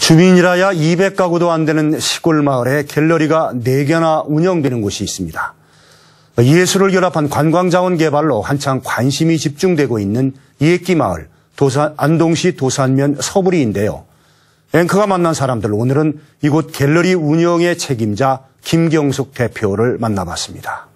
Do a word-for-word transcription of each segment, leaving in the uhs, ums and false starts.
주민이라야 이백 가구도 안 되는 시골 마을에 갤러리가 네 개나 운영되는 곳이 있습니다. 예술을 결합한 관광자원 개발로 한창 관심이 집중되고 있는 이액기마을 도산, 안동시 도산면 서부리인데요. 앵커가 만난 사람들, 오늘은 이곳 갤러리 운영의 책임자 김경숙 대표를 만나봤습니다.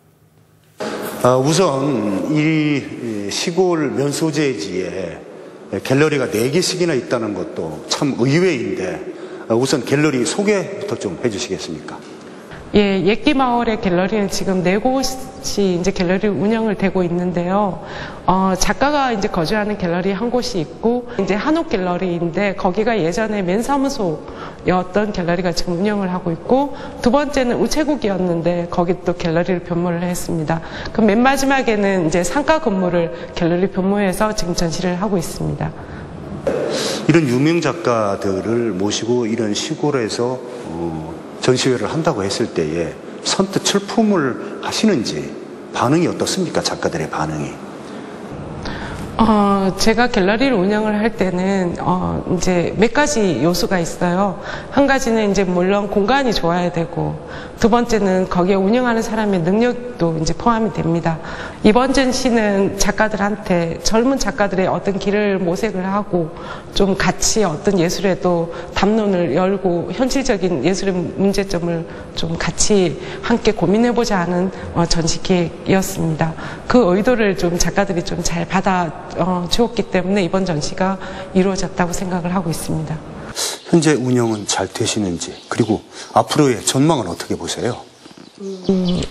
우선 이 시골 면소재지에 갤러리가 네 개씩이나 있다는 것도 참 의외인데 우선 갤러리 소개부터 좀 해주시겠습니까? 예, 옛기마을의 갤러리는 지금 네 곳이 이제 갤러리 운영을 되고 있는데요. 어, 작가가 이제 거주하는 갤러리 한 곳이 있고, 이제 한옥 갤러리인데, 거기가 예전에 맨사무소였던 갤러리가 지금 운영을 하고 있고, 두 번째는 우체국이었는데, 거기 또 갤러리를 변모를 했습니다. 그럼 맨 마지막에는 이제 상가 건물을 갤러리 변모해서 지금 전시를 하고 있습니다. 이런 유명 작가들을 모시고 이런 시골에서, 어... 전시회를 한다고 했을 때에 선뜻 출품을 하시는지 반응이 어떻습니까? 작가들의 반응이. 어, 제가 갤러리를 운영을 할 때는, 어, 이제 몇 가지 요소가 있어요. 한 가지는 이제 물론 공간이 좋아야 되고, 두 번째는 거기에 운영하는 사람의 능력도 이제 포함이 됩니다. 이번 전시는 작가들한테, 젊은 작가들의 어떤 길을 모색을 하고, 좀 같이 어떤 예술에도 담론을 열고, 현실적인 예술의 문제점을 좀 같이 함께 고민해보자 하는 어, 전시 기획이었습니다. 그 의도를 좀 작가들이 좀 잘 받아 어, 주었기 때문에 이번 전시가 이루어졌다고 생각을 하고 있습니다. 현재 운영은 잘 되시는지, 그리고 앞으로의 전망은 어떻게 보세요? 음,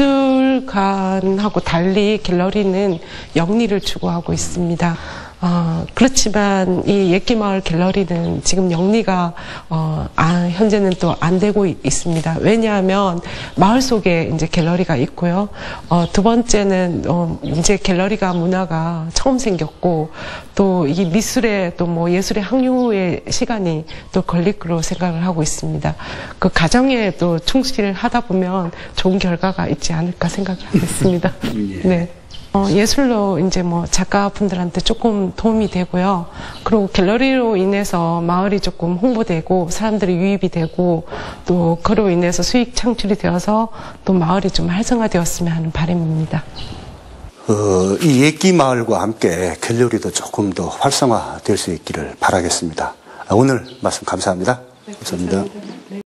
미술관하고 달리 갤러리는 영리를 추구하고 있습니다. 어, 그렇지만 이 옛기마을 갤러리는 지금 영리가 어, 아, 현재는 또 안 되고 있습니다. 왜냐하면 마을 속에 이제 갤러리가 있고요. 어, 두 번째는 어, 이제 갤러리가 문화가 처음 생겼고 또 이 미술에 또 뭐 예술의 항류의 시간이 또 걸릴 거로 생각을 하고 있습니다. 그 과정에 또 충실을 하다 보면 좋은 결과가 있지 않을까 생각하고 있습니다. 네. 어, 예술로 이제 뭐 작가분들한테 조금 도움이 되고요. 그리고 갤러리로 인해서 마을이 조금 홍보되고 사람들이 유입이 되고 또 그로 인해서 수익 창출이 되어서 또 마을이 좀 활성화되었으면 하는 바람입니다. 어, 이 옛기마을과 함께 갤러리도 조금 더 활성화될 수 있기를 바라겠습니다. 오늘 말씀 감사합니다. 네, 감사합니다. 감사합니다.